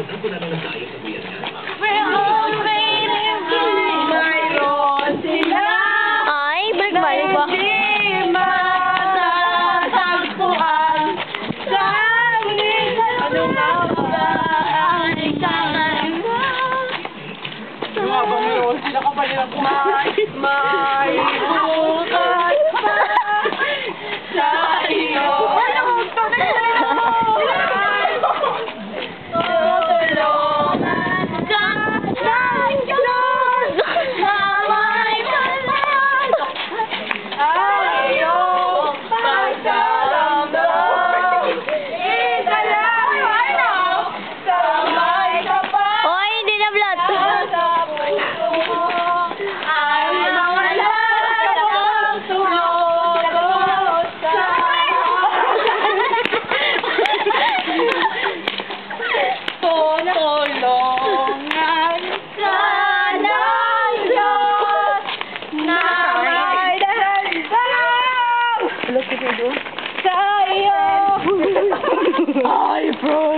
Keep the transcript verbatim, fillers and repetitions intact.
Ako na lang tayo sa buyan niya. Mayroon sila. Ay, balik-balik ba? Hindi matatagpuan. Sa amin, ano nga ba ang ikangan? Yung habang mayroon sila ka pa nilang kumain. May bukas pa sa iyo. Sa iyo! Ay, bro!